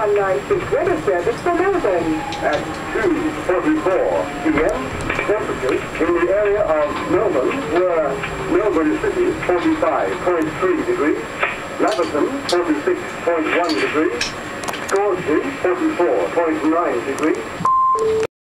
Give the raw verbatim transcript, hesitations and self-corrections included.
one nine six weather service for Melbourne. At two forty-four p m, temperatures in the area of Melbourne were Melbourne City forty-five point three degrees, Laverton forty-six point one degrees, Scoresby forty-four point nine degrees.